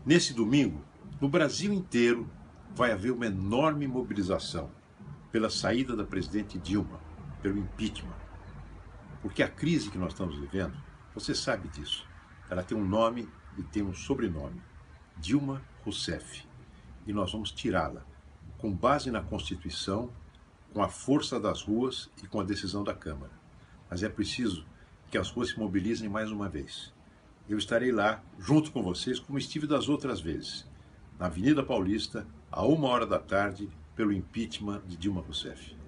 Nesse domingo, no Brasil inteiro, vai haver uma enorme mobilização pela saída da presidente Dilma, pelo impeachment. Porque a crise que nós estamos vivendo, você sabe disso, ela tem um nome e tem um sobrenome, Dilma Rousseff. E nós vamos tirá-la, com base na Constituição, com a força das ruas e com a decisão da Câmara. Mas é preciso que as ruas se mobilizem mais uma vez. Eu estarei lá, junto com vocês, como estive das outras vezes, na Avenida Paulista, à 13h, pelo impeachment de Dilma Rousseff.